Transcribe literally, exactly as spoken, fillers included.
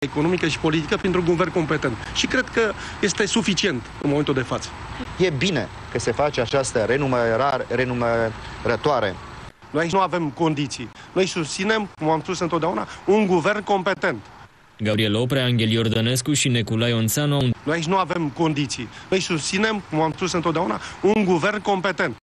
economică și politică printr-un guvern competent. Și cred că este suficient în momentul de față. E bine că se face această renumerare, renumerătoare. Noi nu avem condiții. Noi susținem, cum am spus întotdeauna, un guvern competent. Gabriel Oprea, Anghel Iordănescu și Neculai Onțanu. Noi nu avem condiții. Noi susținem, cum am spus întotdeauna, un guvern competent.